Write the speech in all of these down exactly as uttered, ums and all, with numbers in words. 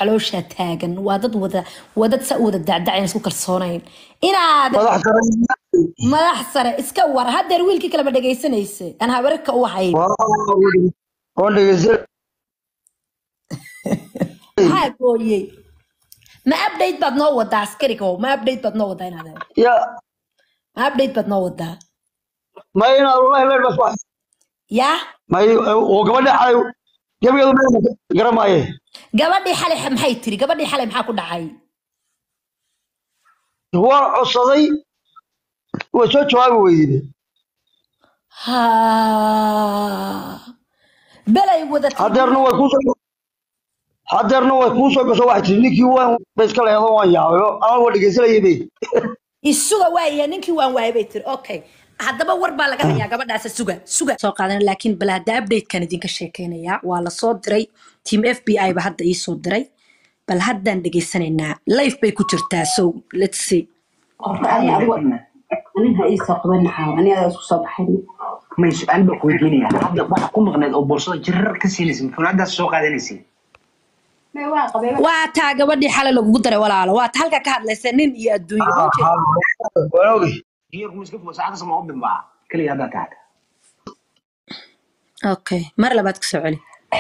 caloosha taagan waa dad wada wadad sa wada dacdacayna isku kalsoonayn inaad madax sare iska war hadeer wiilkii kale ma dhageysanaysa aan habarka u ahayn oo dhageysan ha gooyay ma update bad noo wada askariga ma update bad noo wada inaad ya ma update bad noo wada ma ina wallahi leer bas wax ya ma oo gabadha xalay gabayadu ma garamaaye gabadhii xalay maxay tiri gabadhii xalay maxaa ku dhacay waa codsaday waa soo jawaabi weydii ha balay wada hadeerna way ku soo hadeerna way ku soo gasho wax tii ninkii waan bes kale oo waan yaabayo aan wada dhageysanayay isuga waaya ninkii waan waayay tiri okay haddaba war baa laga hayaa gabadhaas suga suga soo qaadan laakiin bal hada update kan idinka sheekeynaya waa la soo diray team F B I ba hadda ii soo diray bal haddaan dhageysanaynaa live bay ku jirtaa so let's see أنا أروح أنا هاي ساقبنا حاول أنا أسوق صباحين ما يسأل بقى ويجيني هذا بقى كم غنى أو بورصة جرر كسيلسم فنادى السوق هذا نسي ما واقع waa taa gabadhii xalay lagu daray walaalo waa halka ka hadlaysa nin iyo adduunyo walaawi هي رقم مسكف مساعدة سما أبن بقى كل هذا تعال okay mar labaad ku soo celi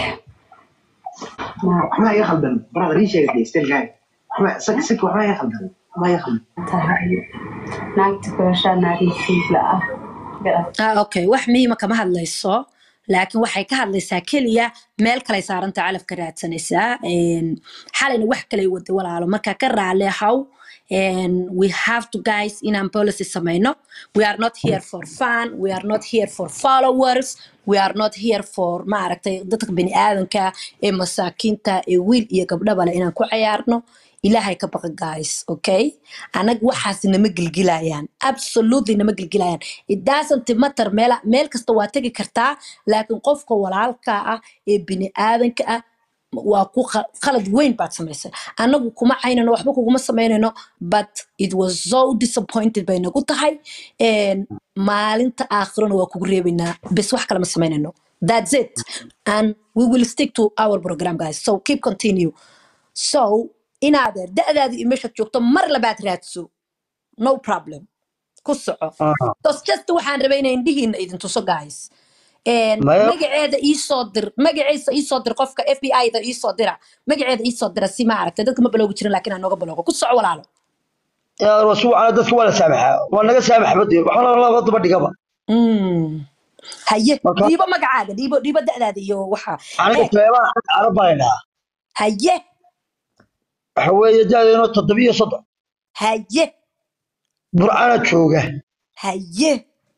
ما ما يخلدن برا ريشة اللي استرجع ما سك سك ما يخلدن ما يخلدن ناقتك وشان ناري فيك لا ah okay wax miima kama hadlayso laakiin waxay ka hadlaysaa kaliya meel kale saaranta calafka raadsanaysaa een xalayna wax kale wada walaalo marka ka raaleehaw and we have to guys in our policy samayno we are not here for fun we are not here for followers we are not here for ma aragtay dadka bini aadanka ee masaakiinta ee wiil iyo gabdhaba leh inaan ku ciyaarno ilaahay ka baqa guys okay anag waxaas nama gilgilayaan absolutely nama gilgilayaan it doesn't matter meel meel kasta waa tagi kartaa laakiin qofka walaalka ah ee bini aadanka ah waa ku khalad weyn baad samaysay anagu kuma caynano waxba kuguma sameynayno but it was so disappointed bay nagu tahay and maalinta aakhirana waa kugu reebaynaa bes wax kale ma sameynayno that's it and we will stick to our program guys so keep continue so inaad da'daada iyo meesha joogto mar labaad raadso no problem ku soco tos just waxaan rabay inaan indhihiina idin tuso guys een magaceeda ii soo dir magaceesa ii soo dir qofka F B I da ii soo dira magaceeda ii soo dira si ma aragtay dadka ma baloogi jirin laakiin aan nooga baloogo ku soco walaalo yaa rasuul ala dadka wala saamaxa waa naga saamax badi waxaan la wada badhigaba mm haye diibo magacaaga diibo diibo da'daada iyo waxa aniga teebaa arabayna haye waxa weeye da'deeno toddobiyo soddon haye burcana jooga haye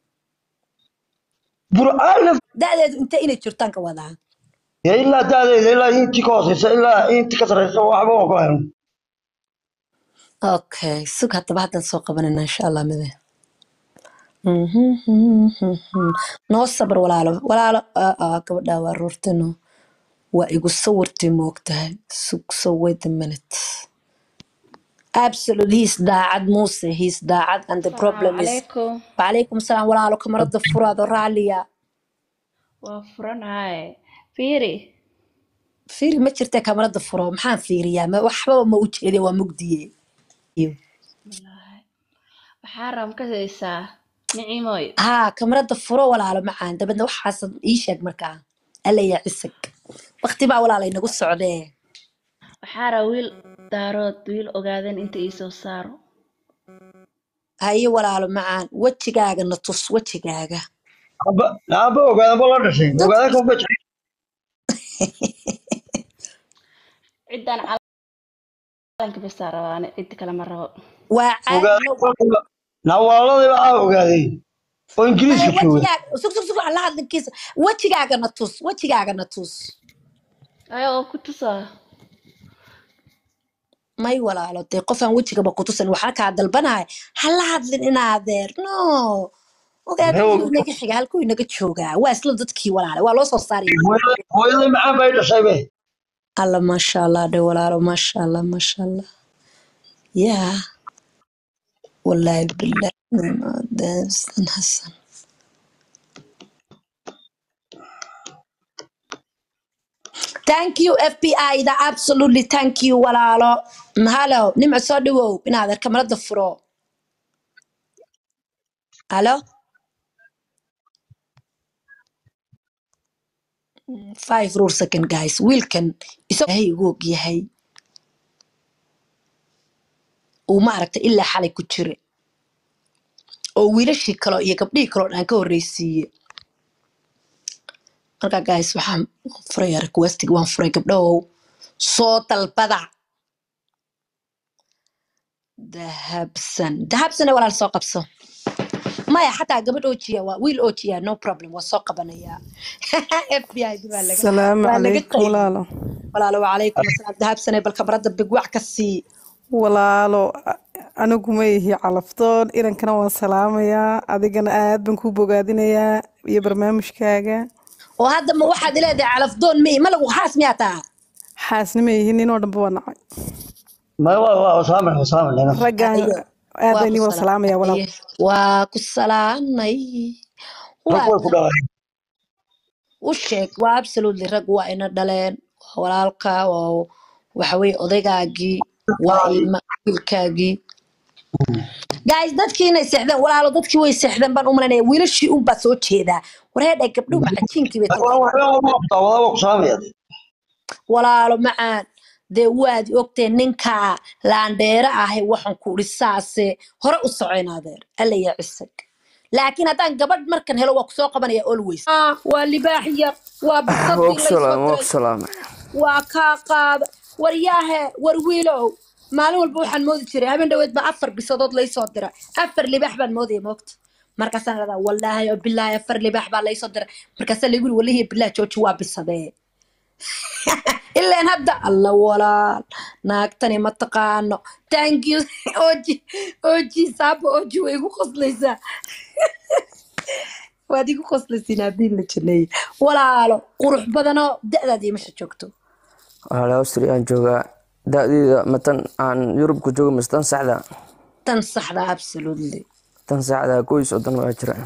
burcana da'deedu inta inay jirtaan ka wadaa ya illa da'deeda illa intii ka hooseysa illa intii ka sareysa waxba oo ku hayn okay sug hadaba haddaan soo qabanayna insha Allah mide noo sabar walaalo walaalo gabadha waa ruurtano waa igu sawirtay moogtahay sug so wait a minute absolutely he's daacad Muuse he's daacad and the problem is وعليكم السلام walaalo kamarada furaado raaliya waa furanahay fiiri fiiri ma jirtay kamarada furo maxaan fiiriyaa ma waxba ma u jeeday waa mugdiye waxaa ram ka haysaa nicimoy ha kamarada furo walaalo macaan dabadna waxaas ii sheeg markaa alla ya cisig waqti baa walaalo inagu socdee waxaa ra wiil daarood wiil ogaadan inta ii soo saaro haye walaalo macaan wajigaaga na tus wajigaaga aba aba ogaadan baa la dhashay ogaadan ka bajay ciidan calanka bisaaraan cid kale ma rabo waa ogaadan na walaalada baa ogaaday oo ingiriiska jooga sug sug sug alla hadalkiisa wajigaaga na tus wajigaaga na tus ayo ku tusaa may walaalo de qofan wajigaba ku tusan waxa ka dalbanahay hal hadlin inaadeer no ogaadan inaga xiga halku inaga jooga waa isla dadkii walaalo waa loo soo saaray hooyada macaan bay dhashay be alla ma sha Allah de walaalo ma sha Allah ma sha Allah ya wallahi billahi das hasan thank you F B I da absolutely thank you walaalo mahalo nimco soo dhawow inaad arka marada furo halo five rule second guys wiilkan isahay ugu og yahay uu ma aragta ilaa xalay ku jire oo wiilashii kale iyo gabdhihii kale aan ka horeysiiyey marka guys waxaan furay requestiga waan furay gabdhahow soo dalbada dahabsan dahabsan walaal soo qabso maya xataa gabadh oojiya waa wiil oojiya no problem waa soo qabanaya F B I baa laga السلام waa laga عليكم qayb walaalo walaalo wacalaykum asalaam dahabsan bal kabrada big wax ka sii walaalo anigu ma ihi calaftoon inankana waan salaamayaa adigana aad baan ku bogaadinayaa iyo barnaamijkaaga oo hadda ma waxaad leedahay calafdoon mi ma lagu xaas miyaa taa xaasna ma ihi nin oo dhanba waa nacay ما هو وسامح وسامح لنا raggan ayo aad waa baan ku ii wada salaamayaa walaal salaamay waa ku salaamay waa ركوي كده u sheeg waa absolutely rag waa ina dhaleen waa walaalka waa waxa weeye odaygaagii waa ilma wiilkaagii guys dadkii inay seexdeen walaalo dadkii way seexdeen baan u malaynayaa wiilashii un baa soo jeedaa wareedhay gabdhuhu macajiinkii bay والله talka والله ما قطع والله وسامح يا walaalo macaan dee waad ogtee ninka laandheere ahay waxaan ku dhisaase hore u socon adeer alla yaa cisag laakiin haddaan gabadh markan helo waa kusoo qabanaya always ah waa libaax yar waa bisadii وك laysoo سلام وك diray سلام waa kaa qaada war yaahe war wiilow maalin walba waxaan moodi jiray habeen dhaweed baa afar bisadood laysoo dira afar libaax baan moodaya moogta markaasaan radaa wallaahi oo bilaahi afar libaax baa laysoo dira markaasaa lagu yiri wallahi bilaahi jooji waa bisadee ilaan hadda alla walaal naagtani ma taqaano thank you oji oji saabo oji way igu qoslaysaa waad igu qoslaysiin haddii la jineeye walaalo qurux badanoo da'daadii meesha joogto على أستراليا جوجا دادي متن عن يوروب كجوجا مستن سعدا tan saxda absolutely تن سعدا كويس ودن واجرا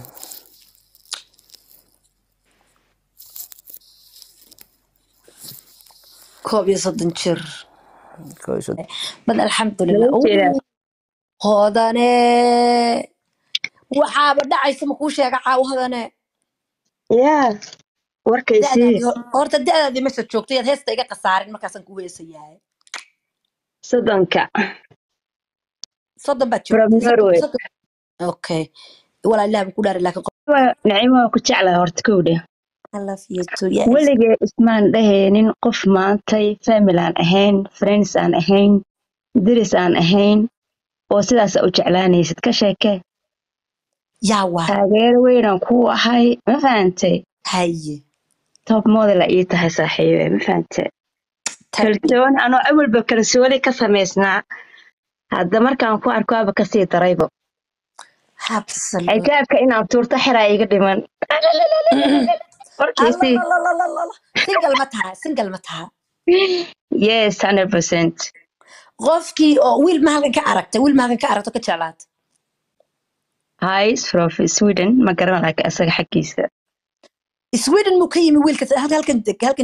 koob iyo soddon jir كويس bad alxamdulilah Walaasheeda. hodane waxaaba dhacaysa ma kuu sheega caaw hodane yaa warkaysii da'daadii hor- horta da'daadii meesha joogto yaad heesta iga khasaarin markaasaan ku heesayahay soddonka soddon baad from joogtay soddon Norway. soddon okay walaa ilaah baan ku dhaari laakiin qof Waa- nacimo waa ku jeclahay horta kowdhe I love you too yes weligee ismaan dhahaynin qof maantay family aan ahayn friends aan ahayn deris aan ahayn oo sidaasa u jeclaanaysid ka sheeke yaa waa taageero weynaan kuu ahay ma fahantay haye top model aa ii tahay saaxiibe ma fahantay Thank you. kalsooni anoo awalba kalsooni ka samaysnaa hadda markaan ku arko aaba kasii daraybo absolutely xijaabka inaan tuurto xiraa iga dhiman warkiisii Allalalalalalala. single ma taha single ma taha yes one hundred percent qofkii oo wiil ma halkan ka aragtay wiil ma halkan ka aragto ka jeclaata Highs from Sweden ma garan laakiin asaga xaggiisa sweden muu ka yimi wiilka halkan halkan deg halkan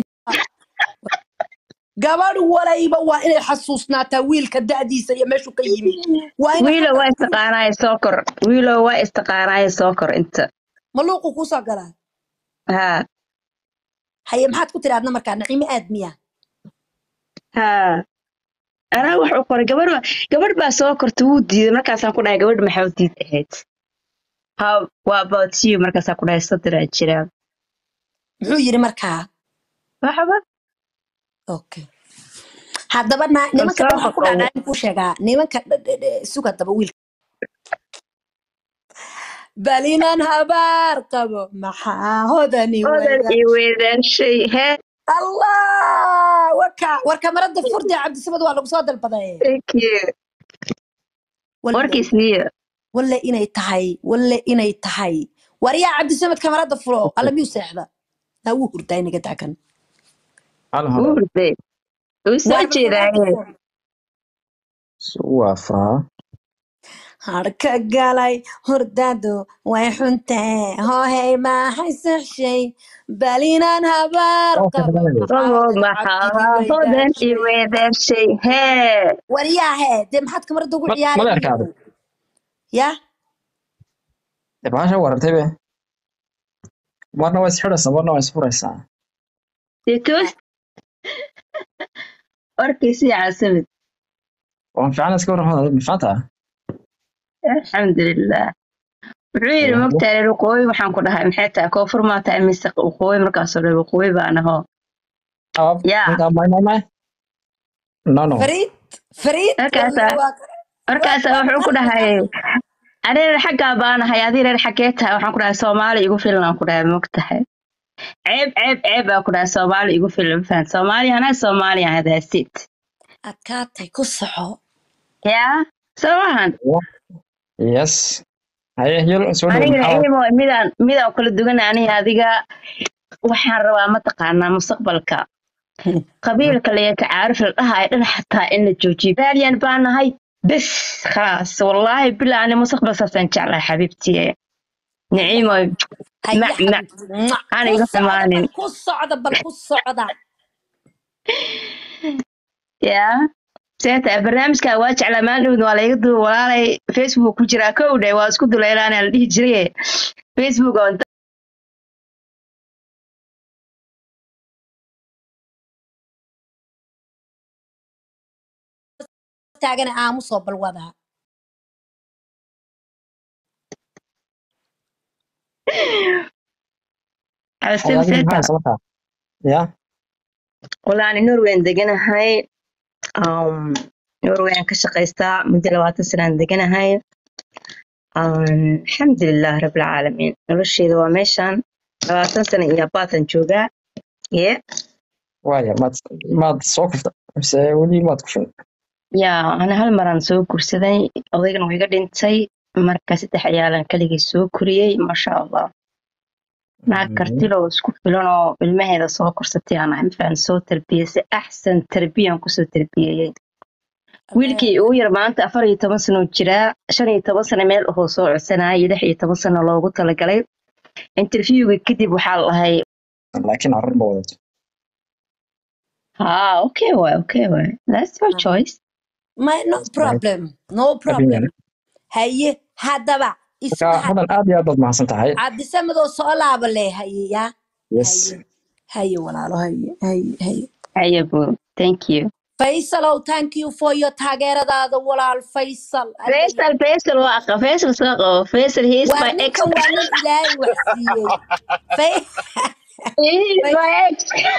gabadh walayba waa inay xasuusnaataa wiilka da'diisa iyo meeshuu ka yimi waa inay wiilo waa istaqaanaaye soo kor wiilo waa istaqaanaaye soo kor inta maluuqu kuu soo galaa haa haye maxaad ku tiraadna markaa naciimo aad miya haa anaa wax u qoray gabadh gabadh baa soo korta wuu diiday markaasaan ku dhahay gabadh maxaa u diid ahayd how waa about you markaasaan ku dhahay sadiraa jira muxuu yiri markaa waxba okay haddaba na- nimanka soo waxaan ku qoqow. dhacdaa in kuu sheegaa nimanka dh- dh- dh- sug haddaba wiilka bal inaan habaar qabo maxaa hodani odan wada iyo weedaanshay hee allah waka warka marada furdi cabdisamad waa lagu soo dalbaday thank you Walle- warkiisniyo walle inay tahay walle inay tahay waryaa cabdisamad kamarada furo alla miyuu seexda naa wuu hurdaa inaga daakan hal wuu hal hurday wuu soo jeedaaye waa fraa harka galay hurdadu way xuntee hoohey maahay saxshay balinaan habaar qabo maxaa Qabo hodan maxaa cabdigi hodan i weydaashay weedarshay hee waryaahe dee maxaad kamarada ugu Ma ciyaari adeerkaada. niyow ya Dee bahasha warartay be. Marna waa isxidhaysaa, marna waa isfuraysaa. deetoos warkiisii caasamid Waan fiican iska warramada, ma fiicantaa? alxamdulilah wuxuu yidhi mogtaa reer waqooyi waxaan ku dhahay maxay tahay koonfur maa tahay mise waqooyi markaasoo reer waqooyi baan ahoo Ab, yaa ninka may may may. No no. fariid fariid markaasaa wallahi waa ka- markaasaa wuxuu ku dhahay ani reer xaggaa baanahay adii reer xaggee tahay waxaan ku dhahay soomaali igu filan aan ku dhahay mogtahay ceeb ceeb ceeb baa ku dhahay soomaali igu filan fahant soomaali anaa soomaali ah hadaasid adkaatay ku soco yaa soo maahan Yes. Haye yel soo dhow anigana maxaa. ciimo midaan midaan kala duwan aniga adiga waxaan rabaa mataqaanaa mustaqbalka qabiilka la tacaaruf la dhahay dhan xataa in la joojiyo baaliyan baan nahay bas khalaas wallaahi bilaa ani mustaqbal saasaan jeclahay xabiibtii naciimo haye mac mac xabiibti Mwah. aan ku iga socda bal xumaanin ku socda bal ku socda yaa seeta barnaamijka waa jeclaa maalin dhowd waa layga duuba walaalay facebook ku jiraa kow dhe waa isku dulaylaana la dhihi jiray facebook oo taagana aamusoo bal wadaa xabastin Haye seeta maxaa sababta? Ya. walaani norweyn deganahay um, norweyn ka shaqaystaa muddo labaatan sanaan deganahay um, alxamdulilah rabilcaalamiin nolosheeda waa meeshaan labaatan sano iyo baatan joogaa ye Waaya maad maad soo kufta. Mise weli maad kufin. yaa ana hal maraan soo gursaday odaygana waa iga dhintay marka saddex ciyaalan keligii soo koriyey maasha allah naag kartiloo isku filan oo ilmaheeda soo korsatay aan ahay mafaan soo tarbiyeysa axsan tarbiyaan kusoo tarbiyeeyey wiilkii ugu yar maanta afar iyo toban sano jiraa shan iyo toban sano meel ahoo soo codsanayay lix iyo toban sano loogu talagalay interviewga kadib waxaa la dhahay Laakiin carruur ma wadato. haa okay waay okay waay that's your choice my no problem no problem Abiyana. haye haddaba isu Marka hodan aad iyo aad baad mahadsan tahay. cabdisamadoo soo laaba leh haye ya Yes. haye haye walaalo haye haye haye ayabo thank you faysalow thank you for your taageeradaada walaal faysal faisal faisal waa aqa faisal soo qabo faisal he is waa my ex ninkan waa nin ilaahay wax siiyey Fay- he is my ex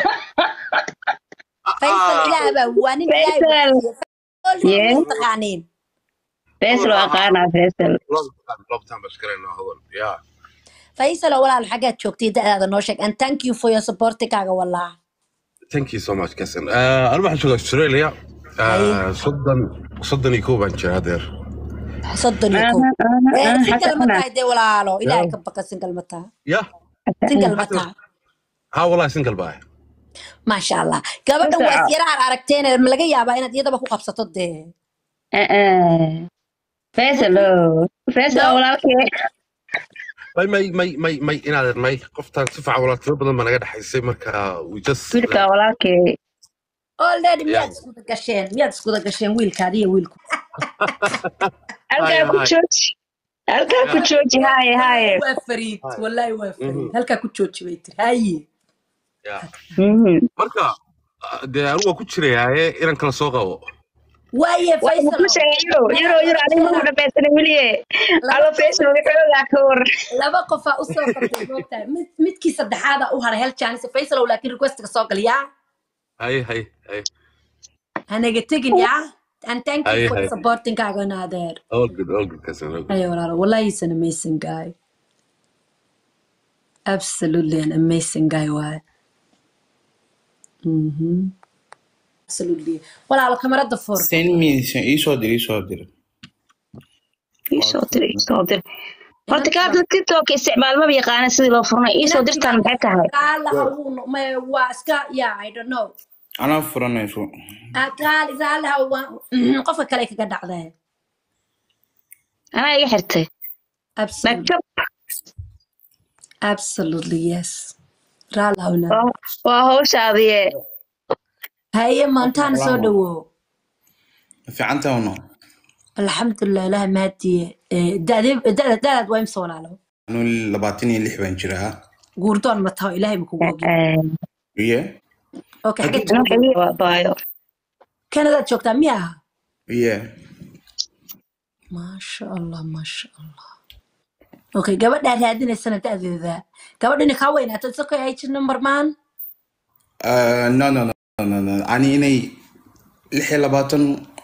faysal ilaahba waa nin ilaahay wax faisal siiyey yeah faysal taqaaniin faisal waa aqaanaa faisal lobtaan bashkarayna hodan ya faysalow walaal xaggaad joogtay da'daada noo sheeg and thank you for your supportikaaga wallah thank you so much kasan anu waxaan joogaa australia haye soddon soddon iyo kow baan jiraa adeer soddon iyo kow aha aha Eh, aha single xataa ma ana tahay dee walaalo ilaahay ka baqa single ma taha ya xataa single ana ma hata taha ha wallahi single baa maasha allah gabadhan waa faisal isyara aragteen ma laga yaabaa inaad iyadaba ku qabsato dee eh eh faisal oh faisal no walaalkee may may may may may inaad may qoftaan si fiican walaal badan baa naga dhaxaysay marka we just wiilka walaalkee already yeah miyaad iskuda gasheen miyaad iskuda gasheen wiilkaadi iyo wiilku halkaa haya ku haya jooji halkaa ku yeah jooji haye wallaahi haye waa fariid haya wallaahi waa fariid mhm halkaa ku jooji bay tiri haye yeah mhm marka dee anigu waa ku jirayaaye inan kala soo qabo waaye way ku faysalow sheegay yuro yuro yuro waxaan adiga u ma jeedaa dhamaysan weliye laba alo qof faisal wuxuu ka war laba qofaa u soo qabtay moogtahay mid midkii saddexaada u haray hel chance faysalow laakiin requestka soo gal yaa haye haye haye hanaga tegin yaa and thank you haye for haye supporting kaaga naadeer all good all good kasan all good ayo walaalo wallahi he's an amazing guy absolutely an amazing guy waaye mhm absolutely walaalo kamarada fur Send me isoo dir isoo dir. isoo Codka. dir isoo dir horta inantiba kaabta tiktok isticmaal ma yaqaana sidii loo furna isoo inantiba dirtaan maxay tahay qaalaha wuu ma waa iska yeah I don't know Anaa furanayso. qaal isaalaha waa qofka kale kaga dhacday anaa iga xirtay absolutely maktab absolutely yes raalawna waa waa hawshaadiye haye maantaan soo dhawo fiicanta uno alxamdulilah ilaha mahadiye dadaad waa imse walaalo anu labaatan iyo lix baan jiraa guurdoon ma taho ilaahay ma kugu ogi iye okay xagee waa baayo kanadaad joogtaa miya iye maasha allah maasha allah okay gabadhaa raadinaysana da'deeda gabadhina kaa weynaato isakoo ay jir number maan no no no no no ani inay lix iyo labaatan